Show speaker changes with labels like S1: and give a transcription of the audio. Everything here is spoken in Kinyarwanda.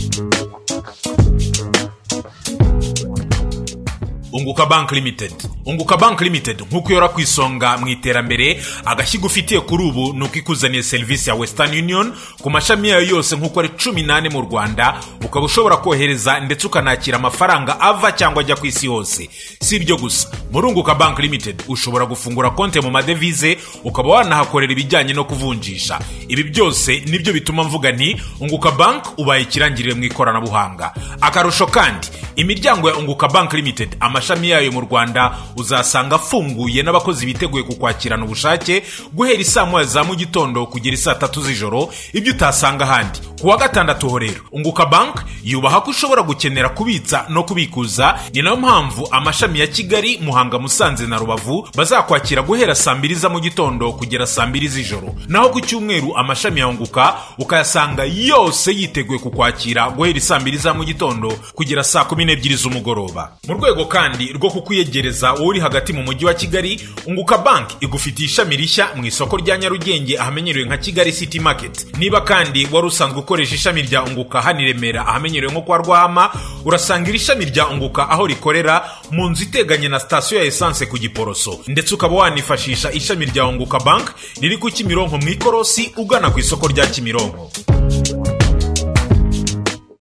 S1: Unguka Bank Limited. Unguka Bank Limited nkuko yora kwisonga mu iterambere agashyiga ufitiye kuri ubu nuko ikuzaniye service ya Western Union ku mashami yayo yose nkuko ari 18 mu Rwanda, ukaba ushobora kohereza ndetse ukanakira amafaranga ava cyangwa ajya ku isi hose. Si ibyo gusa, muri Unguka Bank Limited ushobora gufungura konte mu madevize ukaba wanahakorera ibijyanye no kuvunjisha. Ibi byose nibyo bituma mvuga nti Unguka Bank ubaye ikirangirire mu ikoranabuhanga. Akarusho kandi imiryango ya Unguka Bank Limited amashami yayo mu Rwanda uzasanga afunguye n'abakozi biteguye kukwakirana ubushake guhera isaa moya za mu gitondo kugera saa 3 z'ijoro, ibyo utasanga handi. Kuwa gatandatu ho rero Unguka Bank yubaha ko ushobora gukenera kubitsa no kubikuza, ni nayo mpamvu amashami ya Kigali, Muhanga, Musanze na Rubavu bazakwakira guhera saa 2 za mu gitondo kugera saa 2 z'ijoro. Naho ku cyumweru amashami ya Unguka ukayasanga yose yiteguye kukwakira guhera saa 2 za mu gitondo kugera saa 12 z'umugoroba. Mu rwego kandi rwo kukuyegereza wowe uri hagati mu mujyi wa Kigali, Unguka Bank igufitiye ishami rishya mu isoko rya Nyarugenge ahamenyerewe nka Kigali City Market. Niba kandi wari usanzwe ukoresha ishami rya Unguka hano i Remera ahamenyerewe nko kwa Rwahama, urasanga iri shami rya Unguka aho rikorera mu nzu iteganye na station ya essence ku Giporoso. Ndetse ukaba wanifashisha ishami rya Unguka Bank riri ku Kimironko mu Ikorosi ugana ku isoko rya Kimironko.